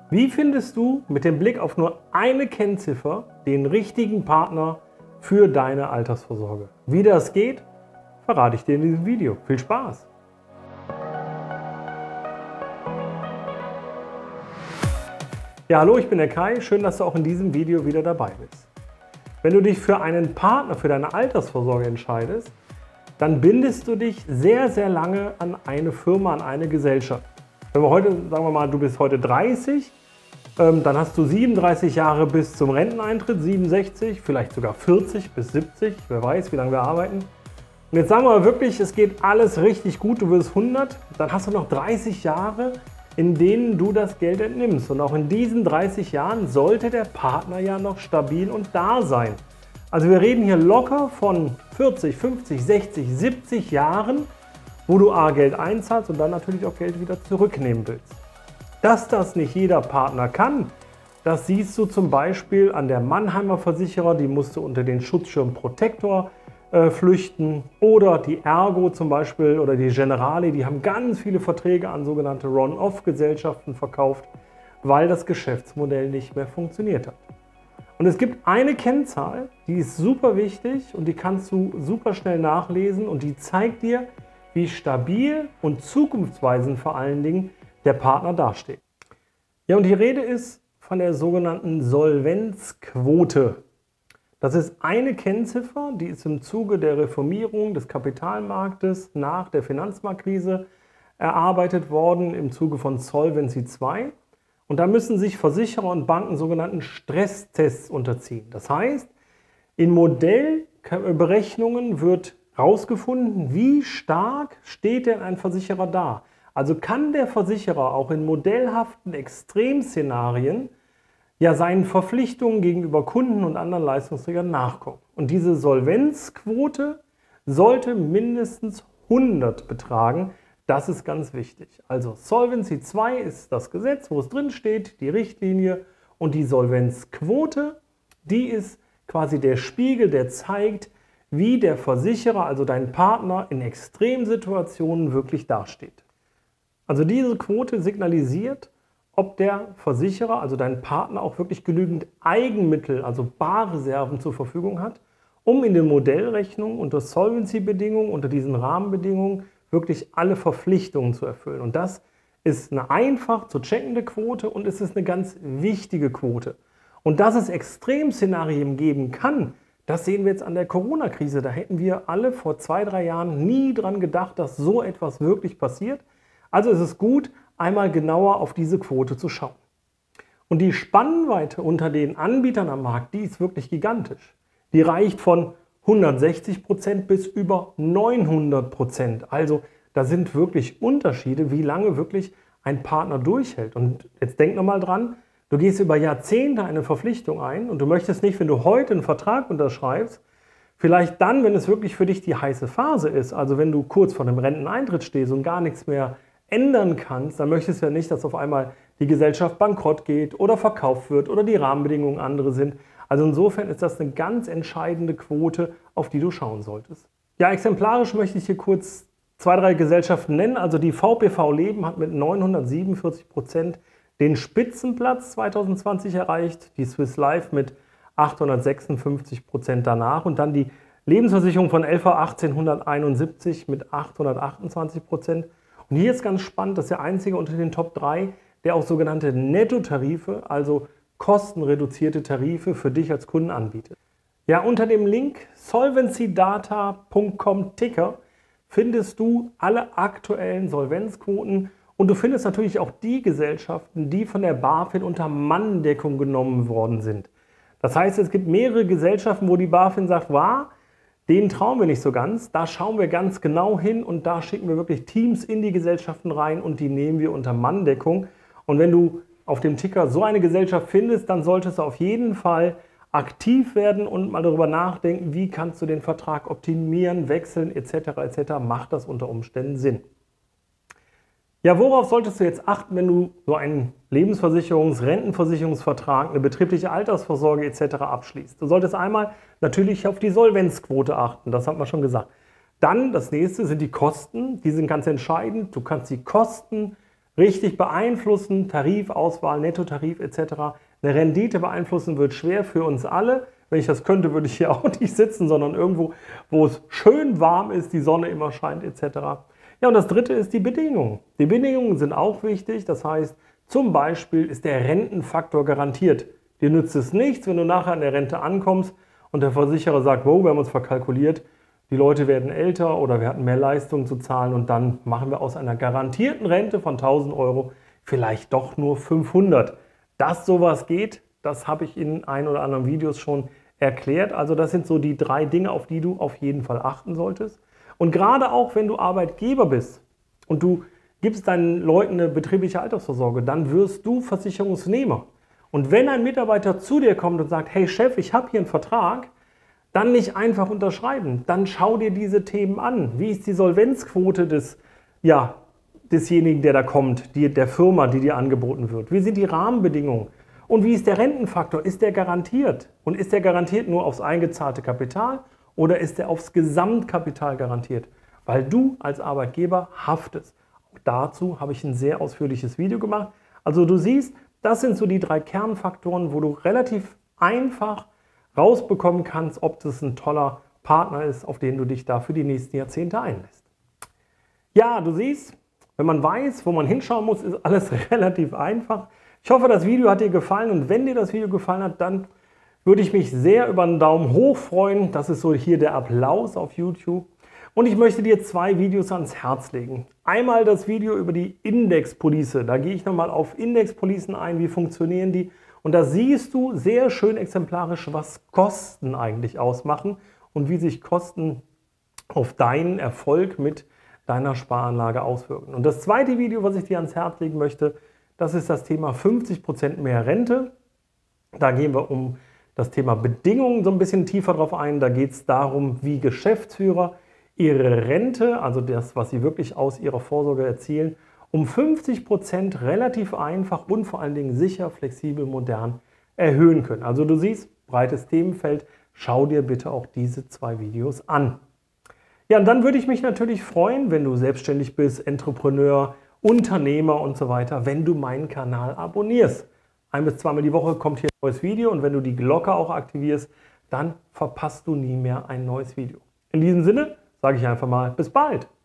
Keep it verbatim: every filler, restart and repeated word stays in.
Wie findest du mit dem Blick auf nur eine Kennziffer den richtigen Partner für deine Altersvorsorge? Wie das geht, verrate ich dir in diesem Video. Viel Spaß! Ja, hallo, ich bin der Kai. Schön, dass du auch in diesem Video wieder dabei bist. Wenn du dich für einen Partner für deine Altersvorsorge entscheidest, dann bindest du dich sehr, sehr lange an eine Firma, an eine Gesellschaft. Wenn wir heute, sagen wir mal, du bist heute dreißig, ähm, dann hast du siebenunddreißig Jahre bis zum Renteneintritt, siebenundsechzig, vielleicht sogar vierzig bis siebzig, wer weiß, wie lange wir arbeiten. Und jetzt sagen wir mal wirklich, es geht alles richtig gut, du wirst hundert, dann hast du noch dreißig Jahre, in denen du das Geld entnimmst. Und auch in diesen dreißig Jahren sollte der Partner ja noch stabil und da sein. Also wir reden hier locker von vierzig, fünfzig, sechzig, siebzig Jahren, wo du A Geld einzahlst und dann natürlich auch Geld wieder zurücknehmen willst. Dass das nicht jeder Partner kann, das siehst du zum Beispiel an der Mannheimer Versicherer, die musste unter den Schutzschirm Protektor äh, flüchten, oder die Ergo zum Beispiel oder die Generali, die haben ganz viele Verträge an sogenannte Run-Off-Gesellschaften verkauft, weil das Geschäftsmodell nicht mehr funktioniert hat. Und es gibt eine Kennzahl, die ist super wichtig und die kannst du super schnell nachlesen und die zeigt dir, wie stabil und zukunftsweisend vor allen Dingen der Partner dasteht. Ja, und die Rede ist von der sogenannten Solvenzquote. Das ist eine Kennziffer, die ist im Zuge der Reformierung des Kapitalmarktes nach der Finanzmarktkrise erarbeitet worden, im Zuge von Solvency zwei. Und da müssen sich Versicherer und Banken sogenannten Stresstests unterziehen. Das heißt, in Modellberechnungen wird herausgefunden, wie stark steht denn ein Versicherer da. Also kann der Versicherer auch in modellhaften Extremszenarien ja seinen Verpflichtungen gegenüber Kunden und anderen Leistungsträgern nachkommen. Und diese Solvenzquote sollte mindestens hundert betragen. Das ist ganz wichtig. Also Solvency zwei ist das Gesetz, wo es drin steht, die Richtlinie, und die Solvenzquote, die ist quasi der Spiegel, der zeigt, wie der Versicherer, also dein Partner, in Extremsituationen wirklich dasteht. Also diese Quote signalisiert, ob der Versicherer, also dein Partner, auch wirklich genügend Eigenmittel, also Barreserven zur Verfügung hat, um in den Modellrechnungen unter Solvency-Bedingungen, unter diesen Rahmenbedingungen, wirklich alle Verpflichtungen zu erfüllen. Und das ist eine einfach zu checkende Quote und es ist eine ganz wichtige Quote. Und dass es Extremszenarien geben kann, das sehen wir jetzt an der Corona-Krise. Da hätten wir alle vor zwei, drei Jahren nie dran gedacht, dass so etwas wirklich passiert. Also ist es gut, einmal genauer auf diese Quote zu schauen. Und die Spannweite unter den Anbietern am Markt, die ist wirklich gigantisch. Die reicht von hundertsechzig Prozent bis über neunhundert Prozent. Also da sind wirklich Unterschiede, wie lange wirklich ein Partner durchhält. Und jetzt denk nochmal dran, du gehst über Jahrzehnte eine Verpflichtung ein und du möchtest nicht, wenn du heute einen Vertrag unterschreibst, vielleicht dann, wenn es wirklich für dich die heiße Phase ist, also wenn du kurz vor dem Renteneintritt stehst und gar nichts mehr ändern kannst, dann möchtest du ja nicht, dass auf einmal die Gesellschaft bankrott geht oder verkauft wird oder die Rahmenbedingungen andere sind. Also insofern ist das eine ganz entscheidende Quote, auf die du schauen solltest. Ja, exemplarisch möchte ich hier kurz zwei, drei Gesellschaften nennen. Also die V P V Leben hat mit neunhundertsiebenundvierzig Prozent den Spitzenplatz zweitausendzwanzig erreicht, die Swiss Life mit achthundertsechsundfünfzig Prozent danach und dann die Lebensversicherung von L V achtzehnhunderteinundsiebzig mit achthundertachtundzwanzig Prozent. Und hier ist ganz spannend, das ist der einzige unter den Top drei, der auch sogenannte Nettotarife, also kostenreduzierte Tarife für dich als Kunden anbietet. Ja, unter dem Link solvency data punkt com Ticker findest du alle aktuellen Solvenzquoten und du findest natürlich auch die Gesellschaften, die von der BaFin unter Manndeckung genommen worden sind. Das heißt, es gibt mehrere Gesellschaften, wo die BaFin sagt, wow, denen trauen wir nicht so ganz, da schauen wir ganz genau hin und da schicken wir wirklich Teams in die Gesellschaften rein und die nehmen wir unter Manndeckung. Und wenn du auf dem Ticker so eine Gesellschaft findest, dann solltest du auf jeden Fall aktiv werden und mal darüber nachdenken, wie kannst du den Vertrag optimieren, wechseln et cetera et cetera. Macht das unter Umständen Sinn. Ja, worauf solltest du jetzt achten, wenn du so einen Lebensversicherungs-, Rentenversicherungsvertrag, eine betriebliche Altersvorsorge et cetera abschließt? Du solltest einmal natürlich auf die Solvenzquote achten, das hat man schon gesagt. Dann das nächste sind die Kosten, die sind ganz entscheidend. Du kannst die Kosten richtig beeinflussen, Tarifauswahl, Nettotarif et cetera. Eine Rendite beeinflussen wird schwer für uns alle. Wenn ich das könnte, würde ich hier auch nicht sitzen, sondern irgendwo, wo es schön warm ist, die Sonne immer scheint et cetera. Ja, und das dritte ist die Bedingungen. Die Bedingungen sind auch wichtig. Das heißt, zum Beispiel ist der Rentenfaktor garantiert. Dir nützt es nichts, wenn du nachher an der Rente ankommst und der Versicherer sagt, wow, wir haben uns verkalkuliert, die Leute werden älter oder wir hatten mehr Leistung zu zahlen und dann machen wir aus einer garantierten Rente von tausend Euro vielleicht doch nur fünfhundert. Dass sowas geht, das habe ich in ein oder anderen Videos schon erklärt. Also das sind so die drei Dinge, auf die du auf jeden Fall achten solltest. Und gerade auch, wenn du Arbeitgeber bist und du gibst deinen Leuten eine betriebliche Altersvorsorge, dann wirst du Versicherungsnehmer. Und wenn ein Mitarbeiter zu dir kommt und sagt, hey Chef, ich habe hier einen Vertrag, dann nicht einfach unterschreiben. Dann schau dir diese Themen an. Wie ist die Solvenzquote des, ja, desjenigen, der da kommt, die, der Firma, die dir angeboten wird? Wie sind die Rahmenbedingungen? Und wie ist der Rentenfaktor? Ist der garantiert? Und ist der garantiert nur aufs eingezahlte Kapital oder ist der aufs Gesamtkapital garantiert? Weil du als Arbeitgeber haftest. Auch dazu habe ich ein sehr ausführliches Video gemacht. Also du siehst, das sind so die drei Kernfaktoren, wo du relativ einfach rausbekommen kannst, ob das ein toller Partner ist, auf den du dich da für die nächsten Jahrzehnte einlässt. Ja, du siehst, wenn man weiß, wo man hinschauen muss, ist alles relativ einfach. Ich hoffe, das Video hat dir gefallen und wenn dir das Video gefallen hat, dann würde ich mich sehr über einen Daumen hoch freuen. Das ist so hier der Applaus auf YouTube. Und ich möchte dir zwei Videos ans Herz legen. Einmal das Video über die Indexpolice. Da gehe ich nochmal auf Indexpolicen ein, wie funktionieren die. Und da siehst du sehr schön exemplarisch, was Kosten eigentlich ausmachen und wie sich Kosten auf deinen Erfolg mit deiner Sparanlage auswirken. Und das zweite Video, was ich dir ans Herz legen möchte, das ist das Thema fünfzig Prozent mehr Rente. Da gehen wir um das Thema Bedingungen so ein bisschen tiefer drauf ein. Da geht es darum, wie Geschäftsführer ihre Rente, also das, was sie wirklich aus ihrer Vorsorge erzielen, um fünfzig Prozent relativ einfach und vor allen Dingen sicher, flexibel, modern erhöhen können. Also du siehst, breites Themenfeld, schau dir bitte auch diese zwei Videos an. Ja, und dann würde ich mich natürlich freuen, wenn du selbstständig bist, Entrepreneur, Unternehmer und so weiter, wenn du meinen Kanal abonnierst. Ein bis zweimal die Woche kommt hier ein neues Video und wenn du die Glocke auch aktivierst, dann verpasst du nie mehr ein neues Video. In diesem Sinne sage ich einfach mal, bis bald!